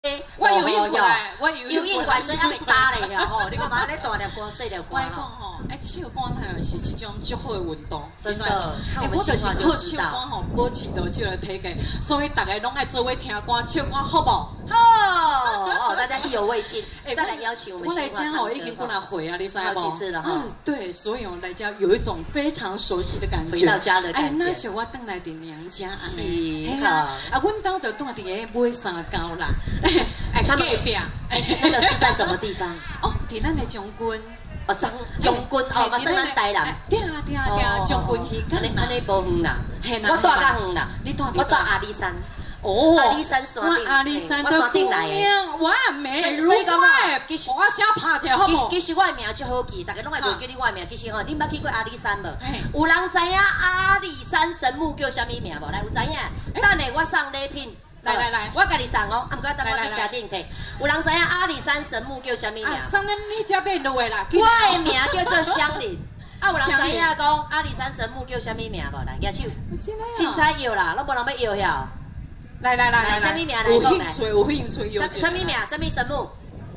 我有应过来，我有应过来，所以还袂打咧了吼。你看嘛，咧大粒歌、细粒歌。 我讲吼，唱歌呢是一种足好的运动， 真的。 我就是靠唱歌吼保持到这个体格，所以大家拢爱做伙听歌，唱歌好不？ 好，大家意犹未尽。再来邀请我们我来家吼已经过来回啊，你知道不？ 好几次了哈。 对，所以我来家有一种非常熟悉的感觉。 回到家的感觉。 那时我等来伫娘家， 是啊，阮兜就住伫个买三高啦。隔壁， 那个是在什么地方？ 哦，伫咱的将军。 哦，将军哦，嘛算咱台南。 对啊，将军鱼干安尼无远啦，我住较远啦， 你住我住阿里山。 哦， 阿里山山顶， 阿里山我山顶来的。 我没， 所以讲啊， 其实我先拍者好不？ 其实我的名就好记，大家拢会袂记你我的名。其实吼，你捌去过阿里山无？有人知影阿里山神木叫啥物名无？来，有知影？等下我送礼品。来，我甲你送哦，啊，毋过等我去车顶摕。有人知影阿里山神木叫啥物名？ 送恁你遮边落的啦。 我的名叫做香菱。啊，有人知影讲阿里山神木叫啥物名无？来，举手。凊彩摇啦，拢无人要摇遐。 来， 啥物名来讲来？有兴趣， 啥物名？啥物神木？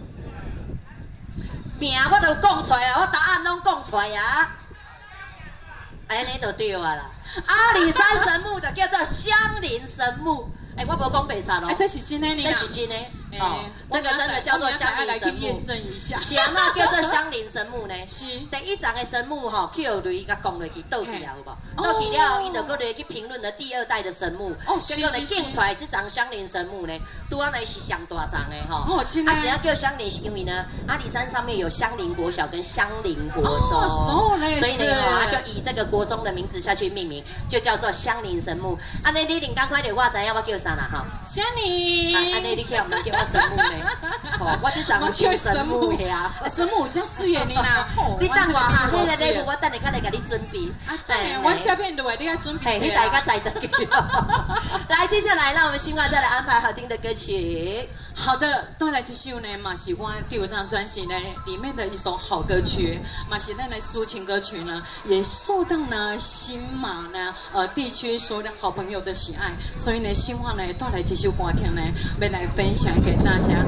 名我都讲出来啊，我答案拢讲出来啊。安尼就对啊啦。阿里山神木就叫做香菱神木。我无讲白贼咯。 这是真的呢。 这是真的。哦，这个真的叫做香菱神木。是啊，那叫做香菱神木呢？是。第一层的神木吼，去雷甲降落去倒去啊，有无？倒去了后，伊就搁来去评论了第二代的神木。哦，结果呢，建出来这层香菱神木呢，拄安来是上大层的吼。哦，真的。啊，是要叫香菱，是因为呢，阿里山上面有香菱国小跟香菱国中，所以呢，他就以这个国中的名字下去命名，就叫做香菱神木。安尼你赶快点，我知影我叫啥啦哈？ 香菱。 安尼你叫唔叫我神木呢？哦，我这长叫神木呀。 神木真水的你啦。 你等我哈，迄个礼物我等下较来给你准备。 啊，对，我这边落，你要准备。 你大家载得去。来，接下来让我们新华再来安排好听的歌曲。 好的，当然这首呢嘛是我第五张专辑呢里面的一首好歌曲，嘛是咱的抒情歌曲呢，也受到呢新马呢地区所有的好朋友的喜爱，所以呢新华呢带来这首歌曲呢，要来分享给大家。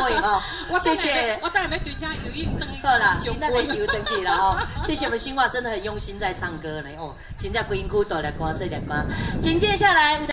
位哦，谢谢。 我当然要对家有一灯一好啦，现在就登记了哦。谢谢我们新化，真的很用心在唱歌呢哦，请在归因区多来歌，这两歌。紧接下来。